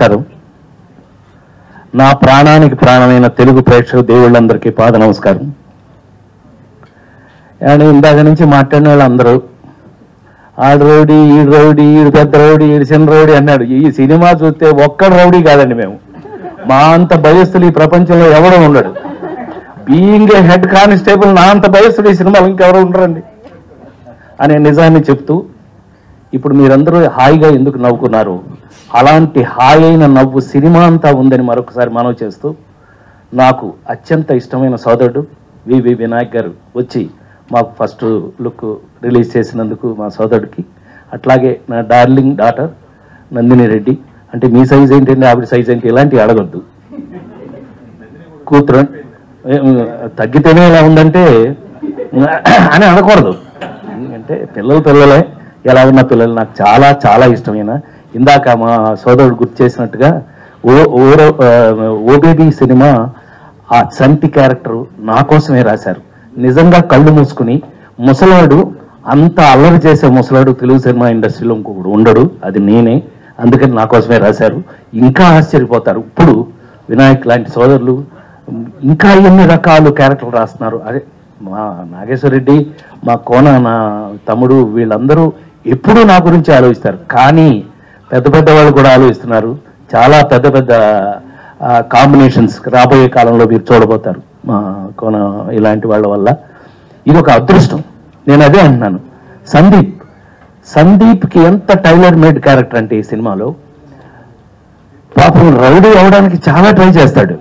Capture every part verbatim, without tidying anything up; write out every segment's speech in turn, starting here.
నమస్కారం. నా ప్రాణానికి ప్రాణమైన తెలుగు ప్రేక్షక దేవుళ్ళందరికీ పాద నమస్కారం. అండ్ ఇందాక నుంచి మాట్లాడిన వాళ్ళందరూ ఆడు రౌడీ, ఈడు రౌడీ, ఈడు పెద్ద రౌడీ, ఈడు చిన్న రౌడీ అన్నాడు. ఈ సినిమా చూస్తే ఒక్కడు రౌడీ కాదండి. మేము మా అంత భయస్థులు ఈ ప్రపంచంలో ఎవడో ఉండడు. బీయింగ్ ఏ హెడ్ కానిస్టేబుల్ నా అంత భయస్థులు ఈ సినిమాలు ఇంకెవరో ఉండరండి అనే నిజాన్ని చెప్తూ, ఇప్పుడు మీరందరూ హాయిగా ఎందుకు నవ్వుకున్నారు, అలాంటి హాయి అయిన నవ్వు సినిమా అంతా ఉందని మరొకసారి మనవి చేస్తూ, నాకు అత్యంత ఇష్టమైన సోదరుడు వివి వినాయక్ గారు వచ్చి మాకు ఫస్ట్ లుక్ రిలీజ్ చేసినందుకు మా సోదరుడికి, అట్లాగే నా డార్లింగ్ డాటర్ నందిని రెడ్డి, అంటే మీ సైజ్ ఏంటండి ఆవిడ సైజ్ ఏంటి ఇలాంటివి అడగొద్దు, కూతురు తగ్గితేనే ఎలా ఉందంటే అని అనకూడదు. అంటే పిల్లలు పిల్లలే, ఎలా ఉన్న పిల్లలు నాకు చాలా చాలా ఇష్టమైన. ఇందాక మా సోదరుడు గుర్తు చేసినట్టుగా ఓ ఓరో ఓబేబీ సినిమా ఆ చంటి క్యారెక్టర్ నా కోసమే రాశారు. నిజంగా కళ్ళు మూసుకుని ముసలాడు అంత అల్లరి చేసే ముసలాడు తెలుగు సినిమా ఇండస్ట్రీలో ఇంకొకడు ఉండడు, అది నేనే. అందుకని నా కోసమే రాశారు. ఇంకా ఆశ్చర్యపోతారు, ఇప్పుడు వినాయక్ లాంటి సోదరులు ఇంకా ఎన్ని రకాలు క్యారెక్టర్లు రాస్తున్నారు. అదే మా నాగేశ్వరరెడ్డి, మా కోన నా తమ్ముడు, వీళ్ళందరూ ఎప్పుడూ నా గురించి ఆలోచిస్తారు. కానీ పెద్ద పెద్ద వాళ్ళు కూడా ఆలోచిస్తున్నారు. చాలా పెద్ద పెద్ద కాంబినేషన్స్ రాబోయే కాలంలో మీరు చూడబోతారు మా కోన ఇలాంటి వాళ్ళ వల్ల. ఇది ఒక అదృష్టం. నేను అదే అంటున్నాను. సందీప్ సందీప్కి ఎంత టైలర్ మేడ్ క్యారెక్టర్ అంటే ఈ సినిమాలో, పాపం రౌడీ అవడానికి చాలా ట్రై చేస్తాడు.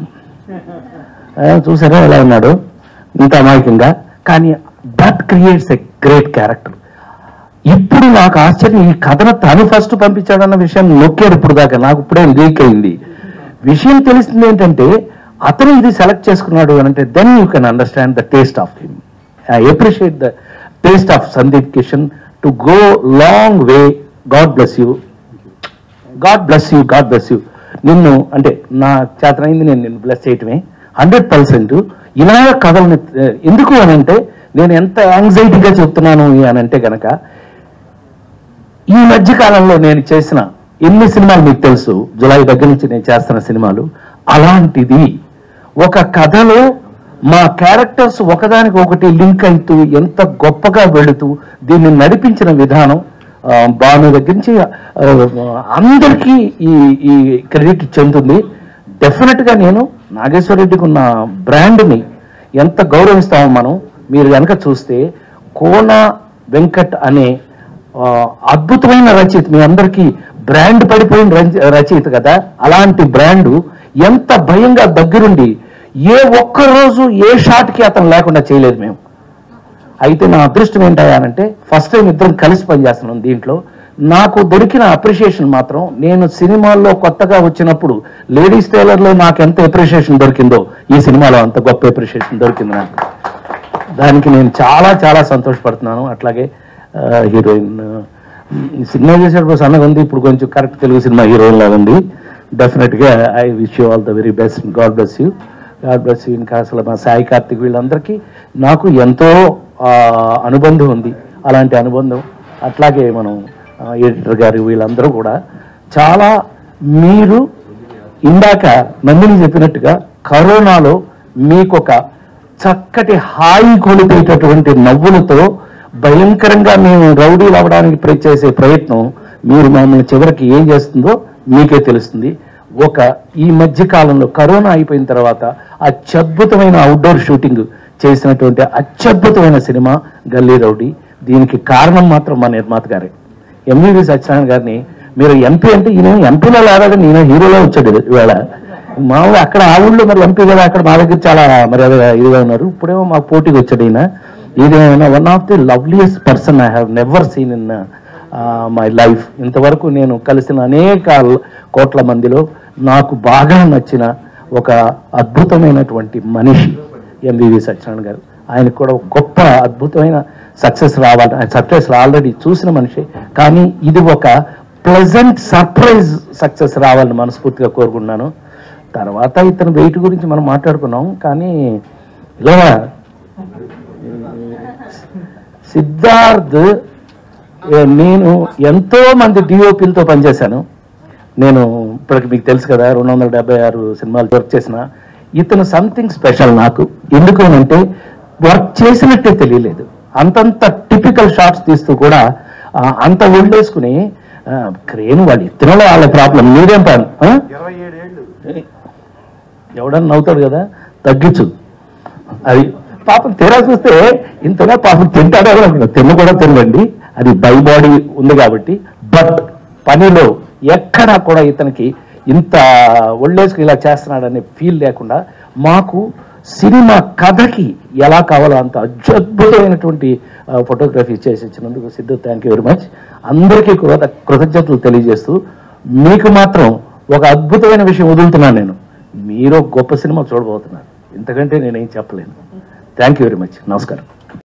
చూసారా ఎలా ఉన్నాడు, ఇంత అమాయకంగా. కానీ that creates a great character. ఇప్పుడు నాకు ఆశ్చర్యం, ఈ కథను తను ఫస్ట్ పంపించాడన్న విషయం నొక్కాడు ఇప్పుడు దాకా, నాకు ఇప్పుడే లీక్ అయింది. విషయం తెలిసింది ఏంటంటే అతను ఇది సెలెక్ట్ చేసుకున్నాడు అని అంటే then you can understand the taste of him. I appreciate the taste of Sandeep Kishan to go long way. God bless you, God bless you, God bless you. నిన్ను అంటే నా చేతనైంది నేను నిన్ను బ్లెస్ చేయటమే హండ్రెడ్ పర్సెంట్. ఇలా కథలను ఎందుకు అని అంటే, నేను ఎంత యాంగ్జైటీగా చెప్తున్నాను అని అంటే కనుక, ఈ మధ్య కాలంలో నేను చేసిన ఎన్ని సినిమాలు మీకు తెలుసు, జులై దగ్గర నుంచి నేను చేస్తున్న సినిమాలు. అలాంటిది ఒక కథలో మా క్యారెక్టర్స్ ఒకదానికి ఒకటి లింక్ అవుతూ ఎంత గొప్పగా వెళుతూ దీన్ని నడిపించిన విధానం, బాను దగ్గర నుంచి అందరికీ ఈ ఈ క్రెడిట్ చెందుతుంది. డెఫినెట్గా నేను నాగేశ్వరరెడ్డికి ఉన్న బ్రాండ్ని ఎంత గౌరవిస్తామో మనం, మీరు కనుక చూస్తే కోన వెంకట్ అనే అద్భుతమైన రచయిత, మీ అందరికీ బ్రాండ్ పడిపోయిన రచయిత కదా, అలాంటి బ్రాండు ఎంత భయంగా దగ్గరుండి ఏ ఒక్కరోజు ఏ షాట్కి అతను లేకుండా చేయలేదు మేము. అయితే నా అదృష్టం ఏంటంటే ఫస్ట్ టైం ఇద్దరం కలిసి పనిచేస్తున్నాం దీంట్లో. నాకు దొరికిన అప్రిషియేషన్ మాత్రం, నేను సినిమాల్లో కొత్తగా వచ్చినప్పుడు లేడీస్ టైలర్లో నాకు ఎంత అప్రిషియేషన్ దొరికిందో ఈ సినిమాలో అంత గొప్ప అప్రిషియేషన్ దొరికింది నాకు. దానికి నేను చాలా చాలా సంతోషపడుతున్నాను. అట్లాగే హీరోయిన్ సినిమా చేసేటప్పుడు సన్నగా ఉంది, ఇప్పుడు కొంచెం కరెక్ట్ తెలుగు సినిమా హీరోయిన్ లాగా ఉంది. డెఫినెట్గా I wish you all the very best. God bless you, God bless you. ఇంకా అసలు మా సాయి కార్తిక్ వీళ్ళందరికీ నాకు ఎంతో అనుబంధం ఉంది. అలాంటి అనుబంధం అట్లాగే మనం ఎడిటర్ గారు వీళ్ళందరూ కూడా చాలా, మీరు ఇందాక నందిని చెప్పినట్టుగా కరోనాలో మీకు ఒక చక్కటి హాయి కొలిపేటటువంటి నవ్వులతో భయంకరంగా మేము రౌడీలు అవ్వడానికి ప్రే చేసే ప్రయత్నం మీరు మమ్మల్ని చివరికి ఏం చేస్తుందో మీకే తెలుస్తుంది. ఒక ఈ మధ్య కాలంలో కరోనా అయిపోయిన తర్వాత అత్యద్భుతమైన అవుట్డోర్ షూటింగ్ చేసినటువంటి అత్యద్భుతమైన సినిమా గల్లీ రౌడీ. దీనికి కారణం మాత్రం మా నిర్మాత గారే, ఎంవివి సత్యనారాయణ గారిని. మీరు ఎంపీ అంటే ఈయన ఎంపీలో లాగా నేను హీరోలో వచ్చాడు ఇవాళ. మామూలు అక్కడ ఆ ఊళ్ళో మరి ఎంపీ కదా, అక్కడ మా దగ్గర చాలా మరి ఇదిగా ఉన్నారు. ఇప్పుడేమో మాకు పోటీకి వచ్చాడు ఈయన. ఇదేమైనా one of the loveliest person I have never seen in my life. ఇంతవరకు నేను కలిసిన అనేక కోట్ల మందిలో నాకు బాగా నచ్చిన ఒక అద్భుతమైనటువంటి మనిషి ఎంవివి సత్యనారాయణ గారు. ఆయనకు కూడా గొప్ప అద్భుతమైన సక్సెస్ రావాలి. ఆయన సక్సెస్ ఆల్రెడీ చూసిన మనిషి, కానీ ఇది ఒక ప్లెజెంట్ సర్ప్రైజ్ సక్సెస్ రావాలని మనస్ఫూర్తిగా కోరుకున్నాను. తర్వాత ఇతను వెయిట్ గురించి మనం మాట్లాడుకున్నాం, కానీ ఇలా సిద్ధార్థ్, నేను ఎంతో మంది డిఓపీలతో పనిచేశాను. నేను ఇప్పటికి మీకు తెలుసు కదా రెండు వందల డెబ్బై ఆరు సినిమాలు వర్క్ చేసిన ఇతను సంథింగ్ స్పెషల్ నాకు. ఎందుకు అంటే వర్క్ చేసినట్టే తెలియలేదు. అంతంత టిపికల్ షాట్స్ తీస్తూ కూడా అంత ఒళ్ళేసుకుని క్రేన్ వాళ్ళు ఇతరులో వాళ్ళ ప్రాబ్లం మీరేం పని ఎవడన్నా నవ్వుతాడు కదా తగ్గించు. అది పాపం తీరా చూస్తే ఇంతగా పాపం తింటాడే అనుకున్నా. తిన్న కూడా తినదండి, అది బై బాడీ ఉంది కాబట్టి. బట్ పనిలో ఎక్కడా కూడా ఇతనికి ఇంత ఒళ్ళేసుకు ఇలా చేస్తున్నాడనే ఫీల్ లేకుండా మాకు సినిమా కథకి ఎలా కావాలో అంత అద్భుతమైనటువంటి ఫోటోగ్రఫీ చేసి ఇచ్చినందుకు Sidhu thank you very much. అందరికీ కృత కృతజ్ఞతలు తెలియజేస్తూ మీకు మాత్రం ఒక అద్భుతమైన విషయం వదులుతున్నాను. నేను మీరు గొప్ప సినిమా చూడబోతున్నారు, ఇంతకంటే నేనేం చెప్పలేను. Thank you very much. నమస్కారం.